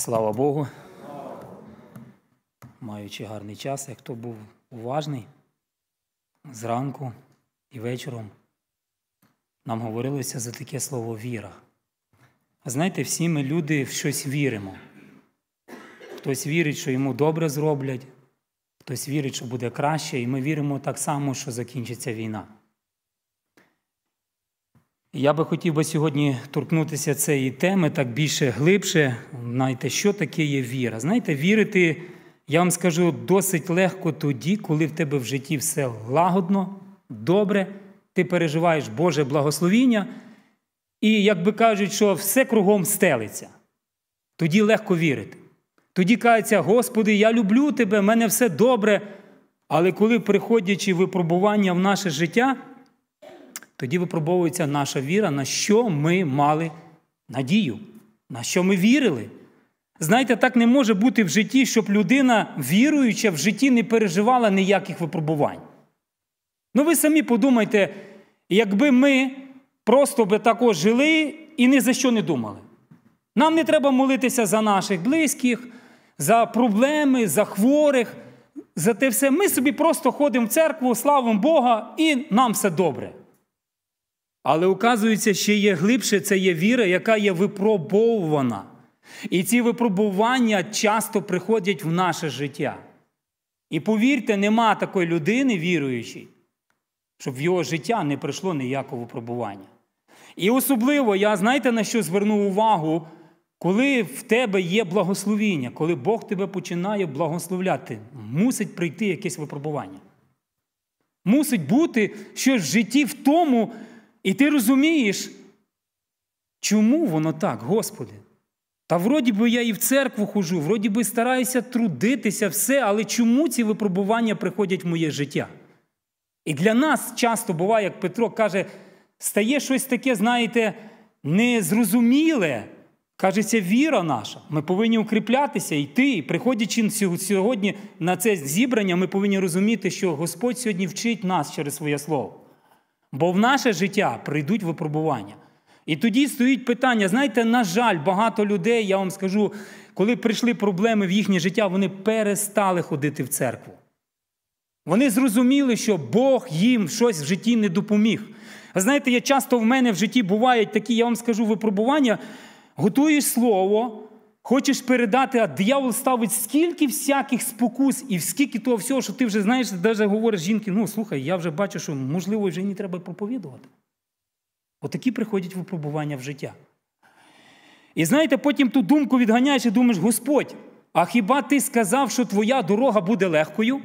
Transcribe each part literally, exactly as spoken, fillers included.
Слава Богу. Маючи гарний час, як хто був уважний, зранку і вечором нам говорилося за таке слово «віра». А знаєте, всі ми люди в щось віримо. Хтось вірить, що йому добре зроблять, хтось вірить, що буде краще, і ми віримо так само, що закінчиться війна. Я би хотів би сьогодні торкнутися цієї теми так більше глибше. Знаєте, що таке є віра? Знаєте, вірити, я вам скажу, досить легко тоді, коли в тебе в житті все лагодно, добре, ти переживаєш Боже благословіння, і, як би кажуть, що все кругом стелиться. Тоді легко вірити. Тоді кажеться: Господи, я люблю Тебе, в мене все добре. Але коли приходячи випробування в наше життя, тоді випробовується наша віра, на що ми мали надію, на що ми вірили. Знаєте, так не може бути в житті, щоб людина, віруюча, в житті не переживала ніяких випробувань. Ну ви самі подумайте, якби ми просто би також жили і ні за що не думали. Нам не треба молитися за наших близьких, за проблеми, за хворих, за те все. Ми собі просто ходимо в церкву, славимо Бога, і нам все добре. Але, оказується, ще є глибше, це є віра, яка є випробовувана. І ці випробування часто приходять в наше життя. І повірте, нема такої людини, віруючої, щоб в його життя не прийшло ніякого випробування. І особливо, я знаєте, на що звернув увагу, коли в тебе є благословіння, коли Бог тебе починає благословляти, мусить прийти якесь випробування. Мусить бути щось в житті в тому, і ти розумієш, чому воно так, Господи? Та вроді би я і в церкву ходжу, вроді би стараюся трудитися, все, але чому ці випробування приходять в моє життя? І для нас часто буває, як Петро каже, стає щось таке, знаєте, незрозуміле. Каже, це віра наша. Ми повинні укріплятися, йти. І приходячи сьогодні на це зібрання, ми повинні розуміти, що Господь сьогодні вчить нас через своє слово. Бо в наше життя прийдуть випробування. І тоді стоїть питання, знаєте, на жаль, багато людей, я вам скажу, коли прийшли проблеми в їхнє життя, вони перестали ходити в церкву. Вони зрозуміли, що Бог їм щось в житті не допоміг. Ви знаєте, я часто в мене в житті бувають такі, я вам скажу, випробування. Готуєш слово, хочеш передати, а диявол ставить скільки всяких спокус і скільки того всього, що ти вже, знаєш, навіть говориш жінки, ну, слухай, я вже бачу, що, можливо, вже не треба проповідувати. Отакі приходять випробування в життя. І знаєте, потім ту думку відганяєш і думаєш: Господь, а хіба ти сказав, що твоя дорога буде легкою?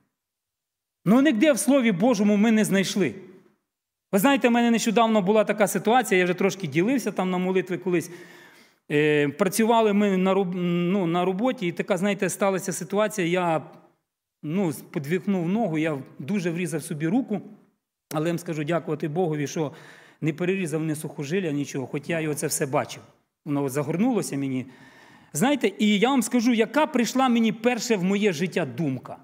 Ну, ніде в Слові Божому ми не знайшли. Ви знаєте, в мене нещодавно була така ситуація, я вже трошки ділився там на молитві колись. Е, працювали ми на, ну, на роботі, і така, знаєте, сталася ситуація, я ну, підвихнув ногу, я дуже врізав собі руку, але я вам скажу, дякувати Богові, що не перерізав ні сухожилля, нічого, хоч я його це все бачив. Воно загорнулося мені. Знаєте, і я вам скажу, яка прийшла мені перша в моє життя думка.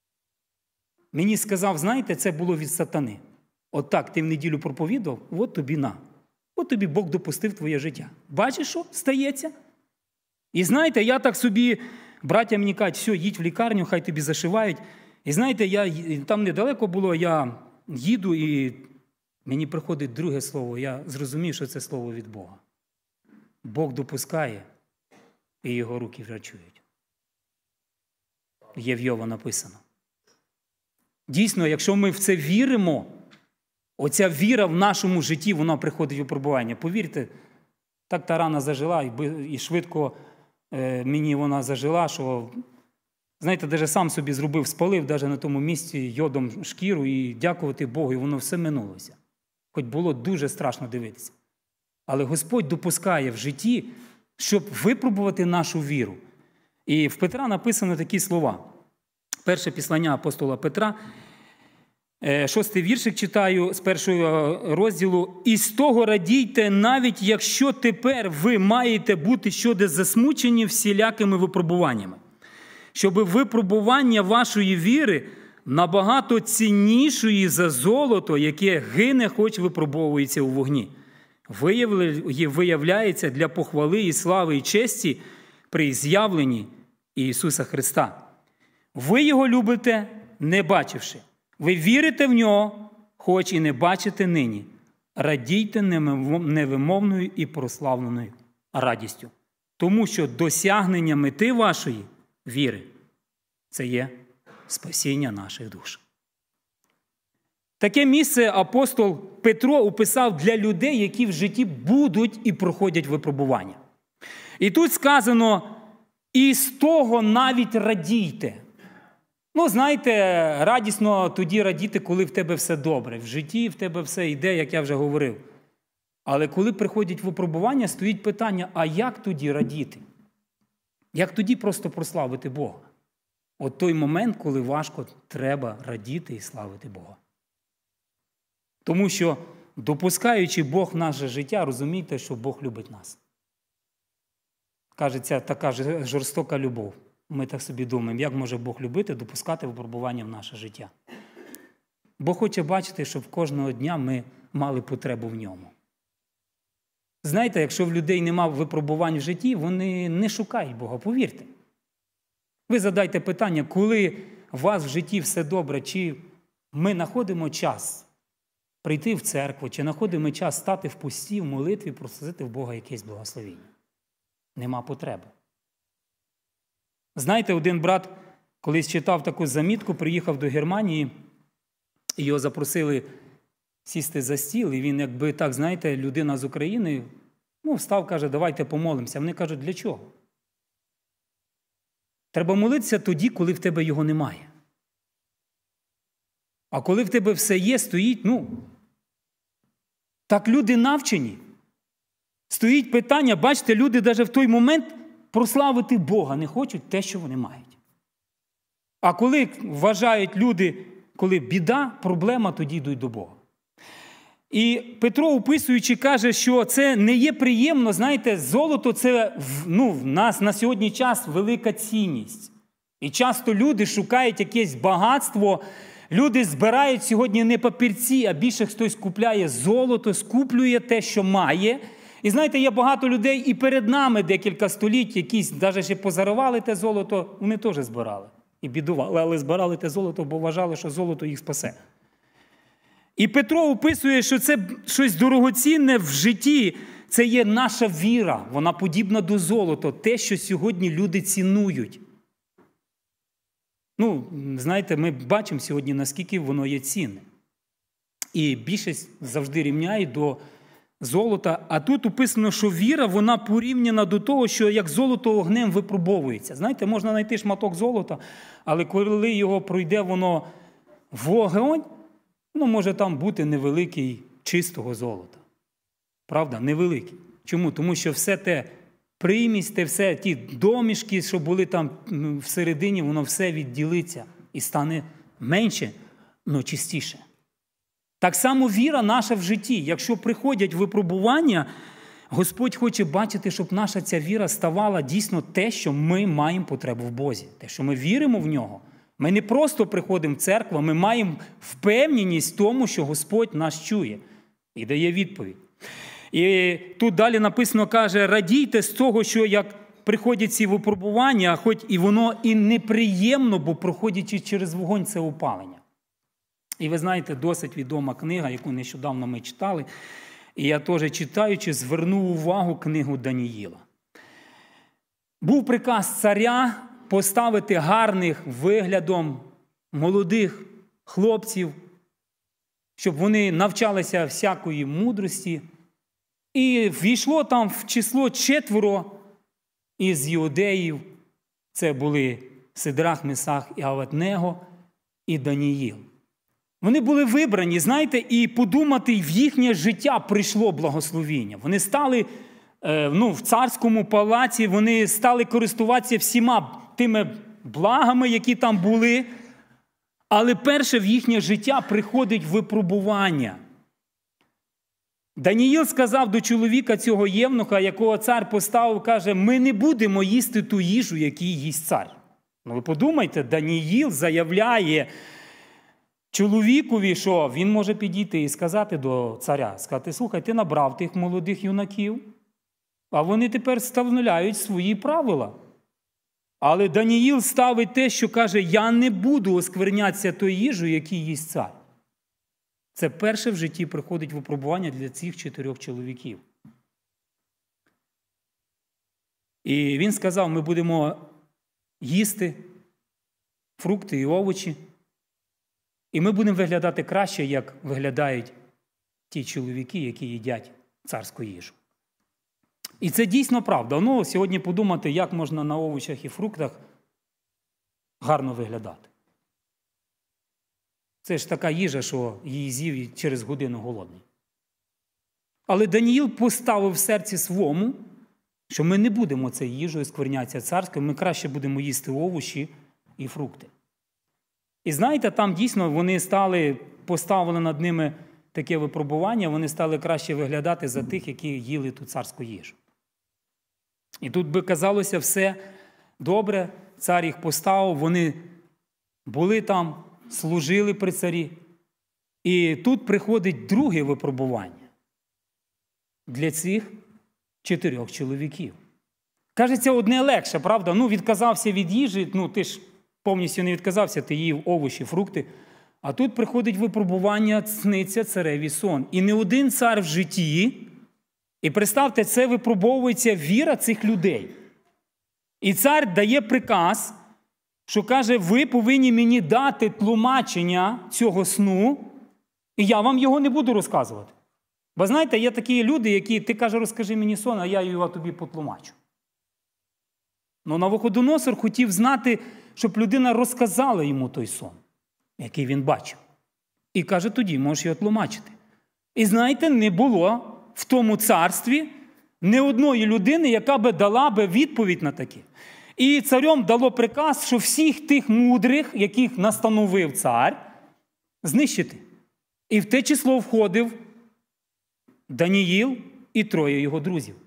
Мені сказав, знаєте, це було від сатани. От так, ти в неділю проповідував, от тобі на. От тобі Бог допустив твоє життя. Бачиш, що стається? І знаєте, я так собі, браття мені кажуть, все, їдь в лікарню, хай тобі зашивають. І знаєте, я, там недалеко було, я їду, і мені приходить друге слово. Я зрозумів, що це слово від Бога. Бог допускає, і його руки врачують. Є в Йова написано. Дійсно, якщо ми в це віримо, оця віра в нашому житті, вона приходить в випробування. Повірте, так та рана зажила, і швидко е, мені вона зажила, що, знаєте, навіть сам собі зробив, спалив навіть на тому місці йодом шкіру, і дякувати Богу, і воно все минулося. Хоч було дуже страшно дивитися. Але Господь допускає в житті, щоб випробувати нашу віру. І в Петра написано такі слова. Перше післання апостола Петра, шостий віршик читаю з першого розділу. «І з того радійте, навіть якщо тепер ви маєте бути щодо засмучені всілякими випробуваннями, щоб випробування вашої віри набагато ціннішої за золото, яке гине, хоч випробовується у вогні, виявляється для похвали і слави і честі при з'явленні Ісуса Христа. Ви Його любите, не бачивши. Ви вірите в Нього, хоч і не бачите нині. Радійте невимовною і прославленою радістю. Тому що досягнення мети вашої віри – це є спасіння наших душ. Таке місце апостол Петро описав для людей, які в житті будуть і проходять випробування. І тут сказано, і з того навіть радійте. Ну, знаєте, радісно тоді радіти, коли в тебе все добре. В житті в тебе все йде, як я вже говорив. Але коли приходять випробування, стоїть питання, а як тоді радіти? Як тоді просто прославити Бога? От той момент, коли важко, треба радіти і славити Бога. Тому що, допускаючи Бог в наше життя, розумійте, що Бог любить нас. Кажеться, така жорстока любов. Ми так собі думаємо, як може Бог любити, допускати випробування в наше життя. Бог хоче бачити, щоб кожного дня ми мали потребу в ньому. Знаєте, якщо в людей немає випробувань в житті, вони не шукають Бога, повірте. Ви задайте питання, коли у вас в житті все добре, чи ми знаходимо час прийти в церкву, чи знаходимо час стати в пості, в молитві, просити в Бога якесь благословіння. Нема потреби. Знаєте, один брат колись читав таку замітку, приїхав до Германії, і його запросили сісти за стіл, і він, якби так, знаєте, людина з України, ну, встав, каже, давайте помолимося. Вони кажуть, для чого? Треба молитися тоді, коли в тебе його немає. А коли в тебе все є, стоїть, ну, так люди навчені. Стоїть питання, бачите, люди навіть в той момент прославити Бога не хочуть те, що вони мають. А коли вважають люди, коли біда, проблема, тоді йдуть до Бога. І Петро, описуючи, каже, що це не є приємно, знаєте, золото – це ну, в нас на сьогодні час велика цінність. І часто люди шукають якесь багатство, люди збирають сьогодні не папірці, а більше хтось купляє золото, скуплює те, що має. І знаєте, є багато людей і перед нами декілька століть, якісь навіть ще позаривали те золото, вони теж збирали. І бідували, але збирали те золото, бо вважали, що золото їх спасе. І Петро описує, що це щось дорогоцінне в житті, це є наша віра, вона подібна до золота, те, що сьогодні люди цінують. Ну, знаєте, ми бачимо сьогодні, наскільки воно є цінне. І більшість завжди рівняє до золота, а тут описано, що віра, вона порівняна до того, що як золото огнем випробовується. Знаєте, можна знайти шматок золота, але коли його пройде воно в вогонь, ну, може там бути невеликий чистого золота. Правда? Невеликий. Чому? Тому що все те примість, те все, ті домішки, що були там всередині, воно все відділиться і стане менше, але чистіше. Так само віра наша в житті. Якщо приходять випробування, Господь хоче бачити, щоб наша ця віра ставала дійсно те, що ми маємо потребу в Бозі. Те, що ми віримо в Нього. Ми не просто приходимо в церкву, ми маємо впевненість в тому, що Господь нас чує і дає відповідь. І тут далі написано, каже, радійте з того, що як приходять ці випробування, хоч і воно і неприємно, бо проходячи через вогонь це опалення. І ви знаєте, досить відома книга, яку нещодавно ми читали, і я теж читаючи, звернув увагу книгу Даніїла. Був приказ царя поставити гарних виглядом молодих хлопців, щоб вони навчалися всякої мудрості. І ввійшло там в число четверо із іудеїв. Це були Сидрах, Месах і Аведнего і Даніїл. Вони були вибрані, знаєте, і подумати, в їхнє життя прийшло благословіння. Вони стали ну, в царському палаці, вони стали користуватися всіма тими благами, які там були. Але перше в їхнє життя приходить випробування. Даніїл сказав до чоловіка цього євнуха, якого цар поставив, каже, ми не будемо їсти ту їжу, яку їсть цар. Ну ви подумайте, Даніїл заявляє чоловікові, що він може підійти і сказати до царя, сказати, слухай, ти набрав тих молодих юнаків, А вони тепер вставляють свої правила. Але Даніїл ставить те, що каже, я не буду осквернятися тою їжею, яку їсть цар. Це перше в житті приходить випробування для цих чотирьох чоловіків. І він сказав, ми будемо їсти фрукти і овочі, і ми будемо виглядати краще, як виглядають ті чоловіки, які їдять царську їжу. І це дійсно правда. Ну, сьогодні подумати, як можна на овочах і фруктах гарно виглядати. Це ж така їжа, що її з'їв і через годину голодний. Але Даніїл поставив в серці своєму, що ми не будемо цією їжею сквернятися царською, ми краще будемо їсти овочі і фрукти. І знаєте, там дійсно вони стали, поставили над ними таке випробування, вони стали краще виглядати за тих, які їли ту царську їжу. І тут би казалося все добре, цар їх поставив, вони були там, служили при царі. І тут приходить друге випробування для цих чотирьох чоловіків. Кажеться, одне легше, правда? Ну, відказався від їжі, ну, ти ж повністю не відказався, ти їв овочі, фрукти. А тут приходить випробування, сниться цареві сон. І не один цар в житті, і представте, це випробовується віра цих людей. І цар дає приказ, що каже, ви повинні мені дати тлумачення цього сну, і я вам його не буду розказувати. Бо знаєте, є такі люди, які, ти каже, розкажи мені сон, а я його тобі потлумачу. Ну, Навуходоносор хотів знати, щоб людина розказала йому той сон, який він бачив. І каже, тоді можеш його тлумачити. І знаєте, не було в тому царстві ні одної людини, яка би дала би відповідь на таке. І царем дало приказ, що всіх тих мудрих, яких настановив цар, знищити. І в те число входив Даніїл і троє його друзів.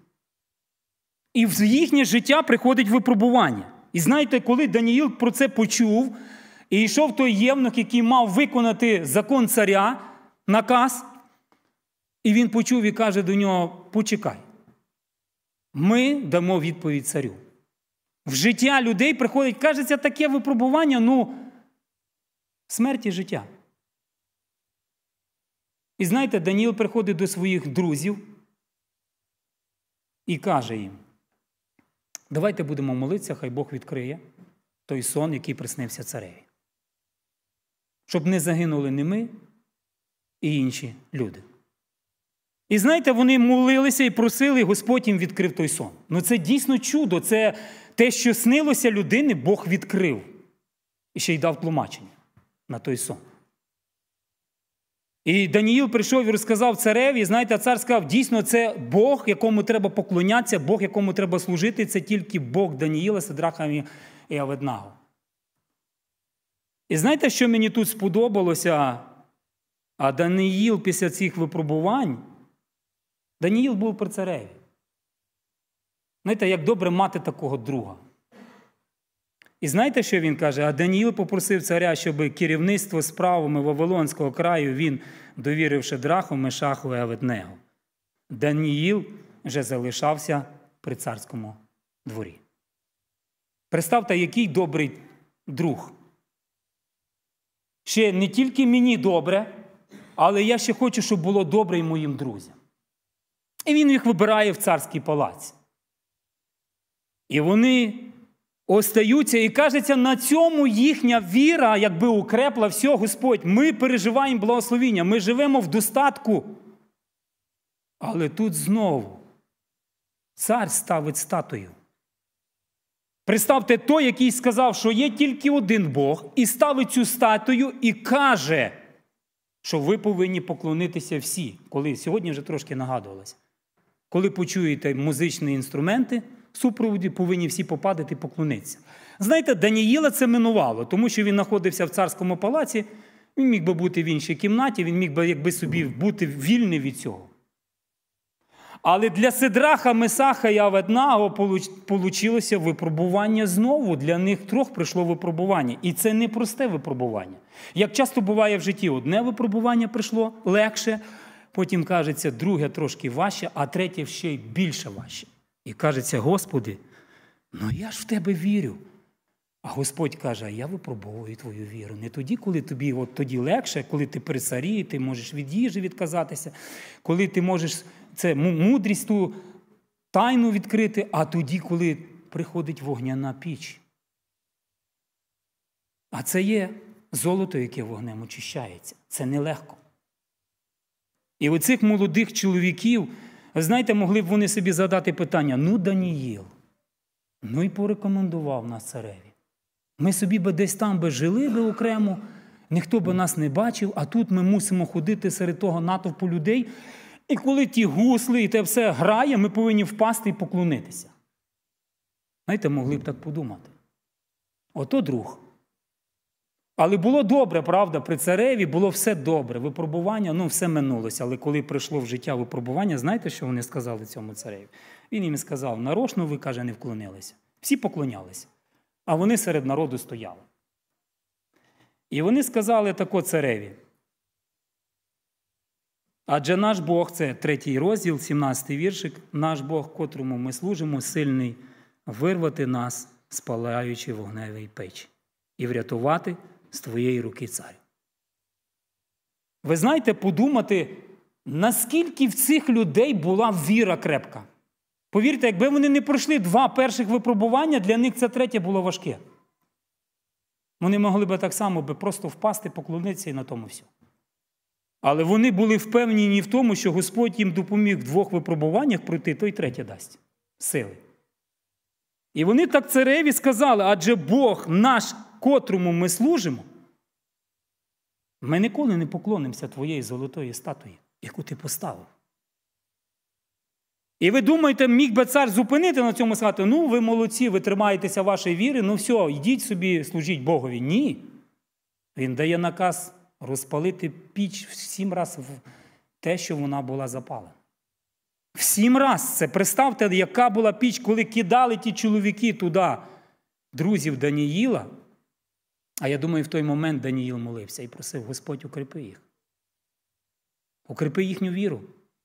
І в їхнє життя приходить випробування. І знаєте, коли Даніїл про це почув, і йшов той євнух, який мав виконати закон царя, наказ, і він почув і каже до нього, почекай, ми дамо відповідь царю. В життя людей приходить, кажеться, таке випробування, ну, смерть і життя. І знаєте, Даніїл приходить до своїх друзів і каже їм, давайте будемо молитися, хай Бог відкриє той сон, який приснився цареві. Щоб не загинули ні ми і інші люди. І знаєте, вони молилися і просили, і Господь їм відкрив той сон. Ну це дійсно чудо, це те, що снилося людини, Бог відкрив. І ще й дав тлумачення на той сон. І Даніїл прийшов і розказав цареві, і знаєте, а цар сказав, дійсно, це Бог, якому треба поклонятися, Бог, якому треба служити, це тільки Бог Даніїла, Сидраха і Аведнаго. І знаєте, що мені тут сподобалося? А Даніїл після цих випробувань, Даніїл був при цареві. Знаєте, як добре мати такого друга. І знаєте, що він каже? А Даніїл попросив царя, щоб керівництво справами Вавилонського краю він довірив Шедраху, Мешаху і Аведнего. Даніїл вже залишався при царському дворі. Представте, який добрий друг. Ще не тільки мені добре, але я ще хочу, щоб було добре і моїм друзям. І він їх вибирає в царський палац. І вони остаються, і кажеться, на цьому їхня віра, якби укрепла, все, Господь, ми переживаємо благословіння, ми живемо в достатку. Але тут знову цар ставить статую. Представте, той, який сказав, що є тільки один Бог, і ставить цю статую і каже, що ви повинні поклонитися всі. Коли сьогодні вже трошки нагадувалося. Коли почуєте музичні інструменти, в супроводі повинні всі попадати і поклонитися. Знаєте, Даніїла це минувало, тому що він знаходився в царському палаці, він міг би бути в іншій кімнаті, він міг би якби собі бути вільний від цього. Але для Сидраха, Месаха і Аведнаго получилося випробування знову. Для них трьох прийшло випробування. І це не просте випробування. Як часто буває в житті, одне випробування прийшло легше, потім, кажеться, друге трошки важче, а третє ще й більше важче. І кажеться: Господи, ну я ж в Тебе вірю. А Господь каже: я випробовую твою віру. Не тоді, коли тобі от тоді легше, коли ти при царі, ти можеш від їжі відказатися, коли ти можеш це мудрість ту тайну відкрити, а тоді, коли приходить вогняна піч. А це є золото, яке вогнем очищається. Це нелегко. І оцих молодих чоловіків, ви знаєте, могли б вони собі задати питання: ну, Даніїл, ну і порекомендував нас цареві. Ми собі би десь там би жили би окремо, ніхто би нас не бачив, а тут ми мусимо ходити серед того натовпу людей. І коли ті гусли і те все грає, ми повинні впасти і поклонитися. Знаєте, могли б так подумати. Ото друг. Але було добре, правда, при цареві було все добре. Випробування, ну, все минулося. Але коли прийшло в життя випробування, знаєте, що вони сказали цьому цареві? Він їм сказав: нарочно ви, каже, не вклонилися. Всі поклонялися. А вони серед народу стояли. І вони сказали тако цареві: адже наш Бог, це третій розділ, сімнадцятий віршик, наш Бог, котрому ми служимо, сильний вирвати нас з палаючої вогневої печі і врятувати з твоєї руки, царю. Ви знаєте, подумати, наскільки в цих людей була віра крепка. Повірте, якби вони не пройшли два перших випробування, для них це третє було важке. Вони могли б так само би просто впасти, поклонитися і на тому все. Але вони були впевнені в тому, що Господь їм допоміг в двох випробуваннях пройти, то й третє дасть сили. І вони так цареві сказали: адже Бог наш, котрому ми служимо, ми ніколи не поклонимося твоєї золотої статуї, яку ти поставив. І ви думаєте, міг би цар зупинити на цьому, сказати: ну, ви молодці, ви тримаєтеся вашої віри, ну все, йдіть собі, служіть Богові. Ні. Він дає наказ розпалити піч в сім раз в те, що вона була запалена. В сім раз. Це представте, яка була піч, коли кидали ті чоловіки туди друзів Даніїла. А я думаю, в той момент Даніїл молився і просив: Господь, укріпи їх. Укріпи їхню віру.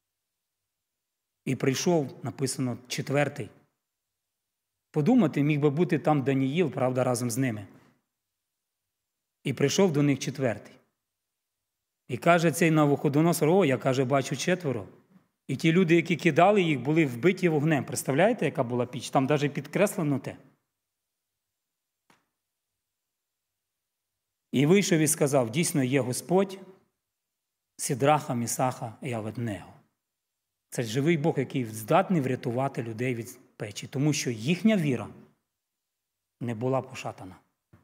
І прийшов, написано, четвертий. Подумати, міг би бути там Даніїл, правда, разом з ними. І прийшов до них четвертий. І каже цей Навуходоносор: о, я, каже, бачу четверо. І ті люди, які кидали їх, були вбиті вогнем. Представляєте, яка була піч? Там навіть підкреслено те. І вийшов і сказав: дійсно є Господь, Сідраха, Місаха і Аведнего. Це живий Бог, який здатний врятувати людей від печі, тому що їхня віра не була пошатана.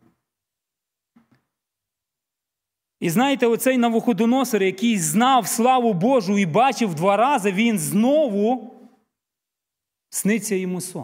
І знаєте, оцей Навуходоносор, який знав славу Божу і бачив два рази, він знову сниться йому сон.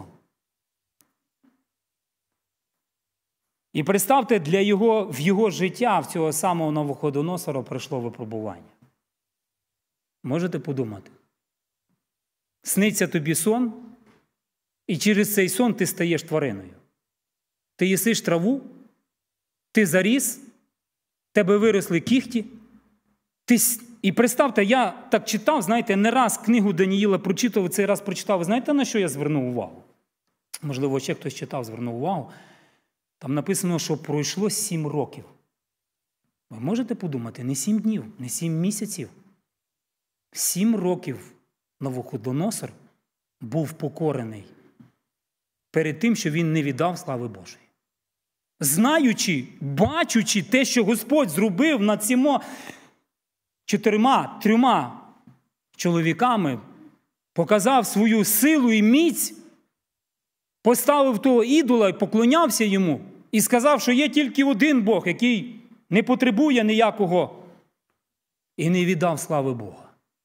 І представте, для його, в його життя, в цього самого Навуходоносора прийшло випробування. Можете подумати? Сниться тобі сон, і через цей сон ти стаєш твариною. Ти їсиш траву, ти заріс, тебе виросли кіхті. Ти... І представте, я так читав, знаєте, не раз книгу Даніїла прочитав, цей раз прочитав. Ви знаєте, на що я звернув увагу? Можливо, ще хтось читав, звернув увагу. Там написано, що пройшло сім років. Ви можете подумати, не сім днів, не сім місяців. Сім років Навуходоносор був покорений перед тим, що він не віддав слави Божої. Знаючи, бачучи те, що Господь зробив над цими чотирма, трьома чоловіками, показав свою силу і міць, поставив того ідола і поклонявся йому, і сказав, що є тільки один Бог, який не потребує ніякого, і не віддав слави Бога.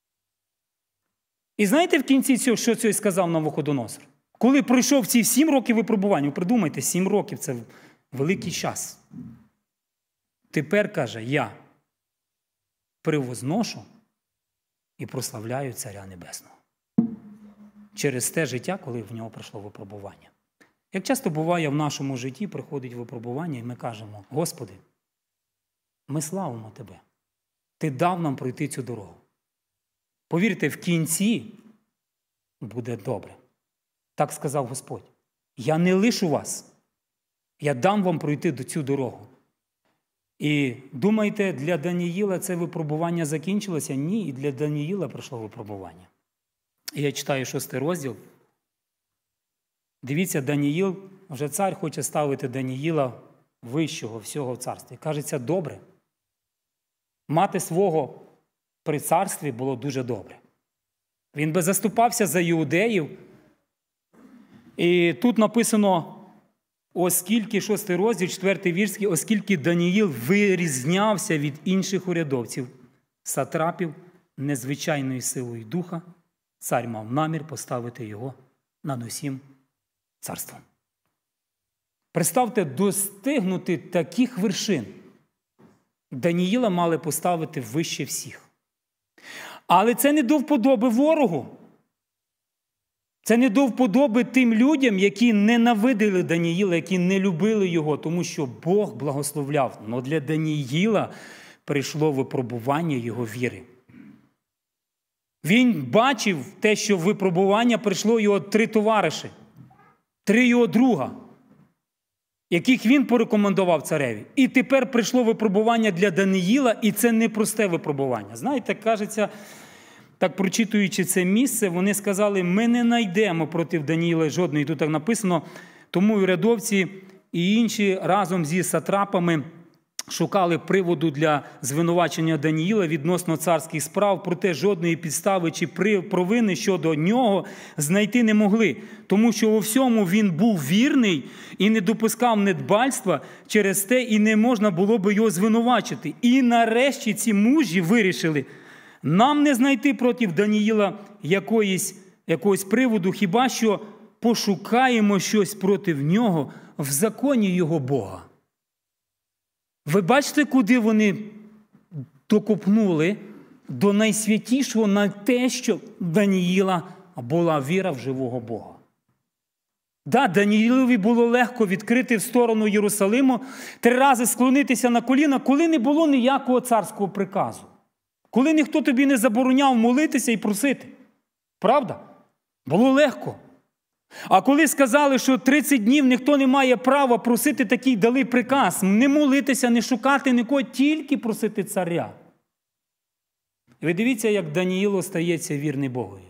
І знаєте в кінці цього, що цей сказав Навуходоносор? Коли пройшов ці сім років випробування, ви придумайте, сім років – це великий час. Тепер, каже, я превозношу і прославляю Царя Небесного. Через те життя, коли в нього пройшло випробування. Як часто буває в нашому житті, приходить випробування, і ми кажемо: Господи, ми славимо Тебе. Ти дав нам пройти цю дорогу. Повірте, в кінці буде добре. Так сказав Господь. Я не лишу вас. Я дам вам пройти до цю дорогу. І думаєте, для Даниїла це випробування закінчилося? Ні, і для Даниїла прийшло випробування. І я читаю шостий розділ. Дивіться, Даниїл, вже цар хоче ставити Даниїла вищого всього в царстві. Кажеться, добре. Мати свого при царстві було дуже добре. Він би заступався за іудеїв. І тут написано, оскільки, шостий розділ, четвертий вірш, оскільки Даниїл вирізнявся від інших урядовців, сатрапів, незвичайною силою духа, цар мав намір поставити його над усім царством. Представте, достигнути таких вершин Даниїла мали поставити вище всіх. Але це не до вподоби ворогу. Це не до вподоби тим людям, які ненавидили Даниїла, які не любили його, тому що Бог благословляв. Но для Даниїла прийшло випробування його віри. Він бачив те, що в випробування прийшло його три товариші, три його друга, яких він порекомендував цареві. І тепер прийшло випробування для Даниїла, і це не просте випробування. Знаєте, кажеться, так прочитуючи це місце, вони сказали, ми не знайдемо проти Даниїла жодної, тут так написано, тому урядовці і інші разом зі сатрапами шукали приводу для звинувачення Даниїла відносно царських справ, проте жодної підстави чи провини щодо нього знайти не могли, тому що у всьому він був вірний і не допускав недбальства, через те і не можна було би його звинувачити. І нарешті ці мужі вирішили, нам не знайти проти Даниїла якоїсь, якогось приводу, хіба що пошукаємо щось проти нього в законі його Бога. Ви бачите, куди вони докопнули до найсвятішого на те, що Даниїла була віра в живого Бога. Да, Даниїлові було легко відкрити в сторону Єрусалиму, три рази склонитися на коліна, коли не було ніякого царського приказу. Коли ніхто тобі не забороняв молитися і просити. Правда? Було легко. А коли сказали, що тридцять днів ніхто не має права просити, такий дали приказ. Не молитися, не шукати нікого, тільки просити царя. І ви дивіться, як Даниїл остається вірний Богові.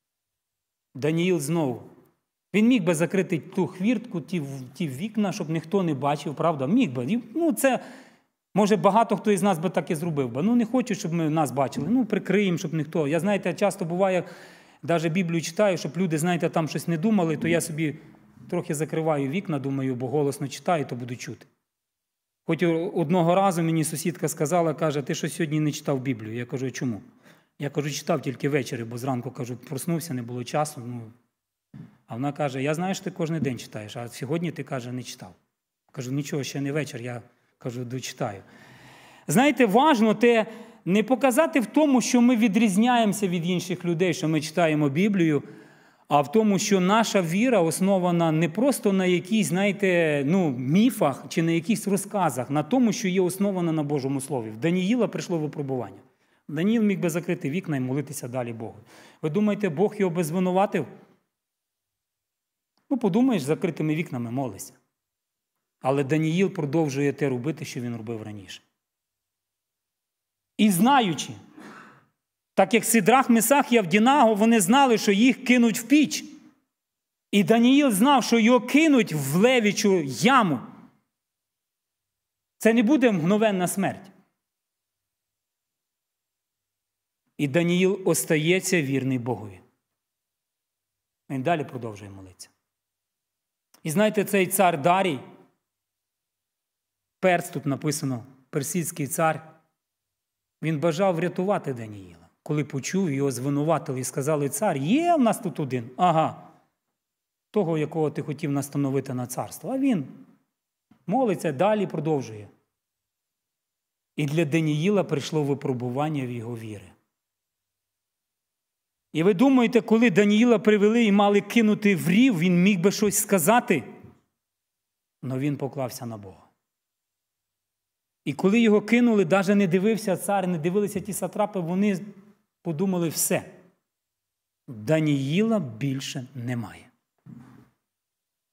Даниїл знову. Він міг би закрити ту хвіртку, ті, ті вікна, щоб ніхто не бачив, правда? Міг би. Ну, це, може, багато хто із нас би так і зробив би. Ну, не хочу, щоб ми нас бачили. Ну, прикриємо, щоб ніхто. Я, знаєте, часто буває, навіть Біблію читаю, щоб люди, знаєте, там щось не думали, то я собі трохи закриваю вікна, думаю, бо голосно читаю, то буду чути. Хоч одного разу мені сусідка сказала, каже, ти що сьогодні не читав Біблію? Я кажу, чому? Я кажу, читав тільки ввечері, бо зранку, кажу, проснувся, не було часу. Ну. А вона каже, я знаю, що ти кожен день читаєш, а сьогодні ти, каже, не читав. Кажу, нічого, ще не вечір, я, кажу, дочитаю. Знаєте, важно те, не показати в тому, що ми відрізняємося від інших людей, що ми читаємо Біблію, а в тому, що наша віра основана не просто на якісь, знаєте, ну, міфах чи на якихось розказах, на тому, що є основана на Божому Слові. В Даниїла прийшло випробування. Даниїл міг би закрити вікна і молитися далі Богу. Ви думаєте, Бог його би звинуватив? Ну, подумаєш, закритими вікнами молися. Але Даниїл продовжує те робити, що він робив раніше. І знаючи, так як Сидрах, Месах і Авдінаго, вони знали, що їх кинуть в піч. І Даниїл знав, що його кинуть в левічу яму. Це не буде мгновенна смерть. І Даниїл остається вірний Богові. Він далі продовжує молитися. І знаєте, цей цар Дарій, Перс тут написано, персидський цар, він бажав врятувати Даниїла. Коли почув, його звинуватили і сказали, цар, є в нас тут один? Ага. Того, якого ти хотів настановити на царство. А він молиться, далі продовжує. І для Даниїла прийшло випробування в його віри. І ви думаєте, коли Даниїла привели і мали кинути в рів, він міг би щось сказати? Но він поклався на Бога. І коли його кинули, навіть не дивився цар, не дивилися ті сатрапи, вони подумали все. Даниїла більше немає.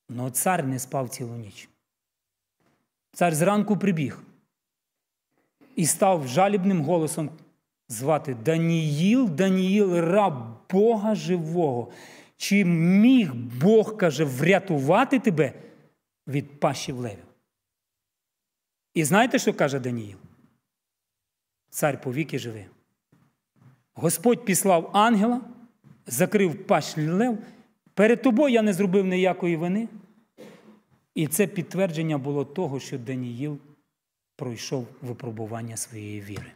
Но цар не спав цілу ніч. Цар зранку прибіг і став жалібним голосом звати: Даніїл, Даніїл, раб Бога живого. Чи міг Бог, каже, врятувати тебе від пащі левів? І знаєте, що каже Даніїл? Цар повіки живе. Господь післав ангела, закрив пащу лев. Перед тобою я не зробив ніякої вини. І це підтвердження було того, що Даніїл пройшов випробування своєї віри.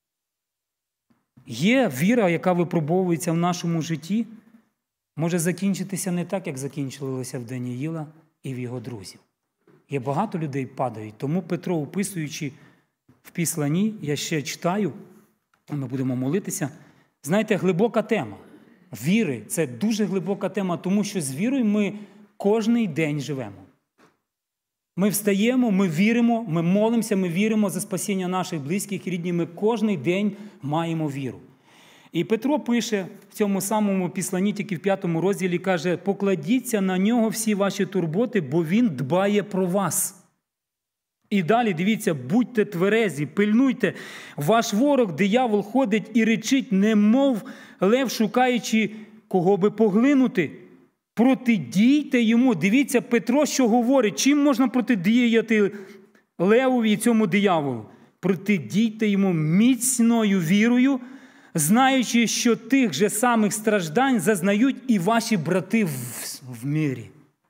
Є віра, яка випробовується в нашому житті, може закінчитися не так, як закінчилося в Даніїла і в його друзів. Є багато людей падають. Тому Петро, описуючи в Післанні, я ще читаю, ми будемо молитися. Знаєте, глибока тема. Віри – це дуже глибока тема, тому що з вірою ми кожний день живемо. Ми встаємо, ми віримо, ми молимося, ми віримо за спасіння наших близьких і рідних. Ми кожний день маємо віру. І Петро пише в цьому самому Післанні, тільки в п'ятому розділі, каже: «Покладіться на нього всі ваші турботи, бо він дбає про вас». І далі, дивіться, будьте тверезі, пильнуйте. Ваш ворог, диявол, ходить і речить, немов лев, шукаючи, кого би поглинути. Протидійте йому. Дивіться, Петро, що говорить. Чим можна протидіяти левові і цьому дияволу? Протидійте йому міцною вірою, знаючи, що тих же самих страждань зазнають і ваші брати в, в мирі.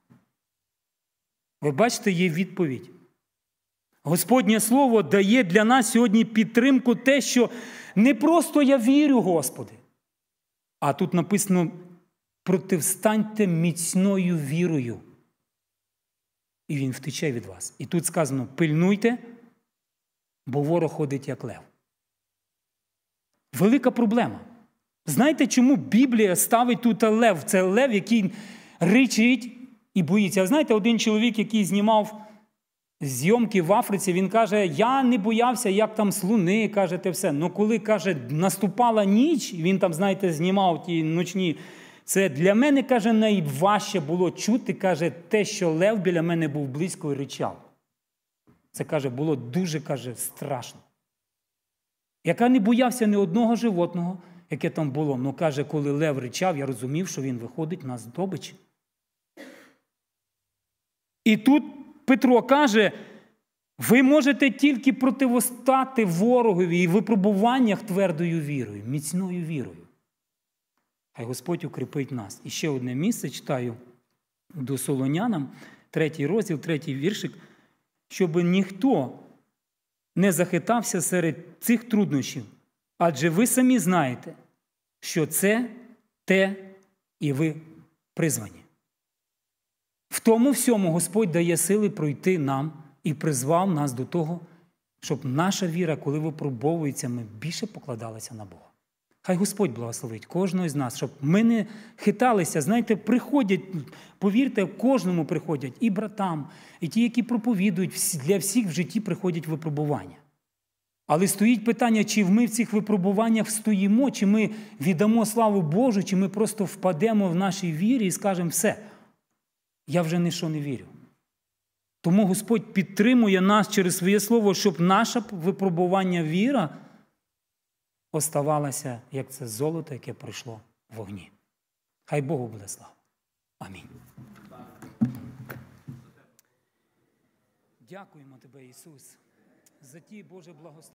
Ви бачите, є відповідь. Господнє Слово дає для нас сьогодні підтримку те, що не просто я вірю, Господи, а тут написано: противстаньте міцною вірою, і він втече від вас. І тут сказано: пильнуйте, бо ворог ходить як лев. Велика проблема. Знаєте, чому Біблія ставить тут лев? Це лев, який ричить і боїться. А знаєте, один чоловік, який знімав зйомки в Африці, він каже: я не боявся, як там слони, каже, те все. Ну коли, каже, наступала ніч, він там, знаєте, знімав ті ночні, це для мене, каже, найважче було чути, каже, те, що лев біля мене був близько і ричав. Це, каже, було дуже, каже, страшно. Яка не боявся ні одного животного, яке там було. Ну, каже, коли лев ричав, я розумів, що він виходить на здобич. І тут Петро каже: ви можете тільки противостати ворогові і випробуваннях твердою вірою, міцною вірою. Хай Господь укріпить нас. І ще одне місце читаю до Солонянам, третій розділ, третій віршик, щоб ніхто не захитався серед цих труднощів, адже ви самі знаєте, що це те і ви призвані. В тому всьому Господь дає сили пройти нам і призвав нас до того, щоб наша віра, коли випробовується, ми більше покладалися на Бога. Хай Господь благословить кожного з нас, щоб ми не хиталися. Знаєте, приходять, повірте, кожному приходять, і братам, і ті, які проповідують, для всіх в житті приходять випробування. Але стоїть питання, чи ми в цих випробуваннях стоїмо, чи ми віддамо славу Божу, чи ми просто впадемо в нашій вірі і скажемо: все, я вже ні що не вірю. Тому Господь підтримує нас через своє слово, щоб наше випробування віра оставалася, як це золото, яке пройшло в вогні. Хай Богу буде слава. Амінь. Дякуємо Тебе, Ісус, за ті, Боже, благословення.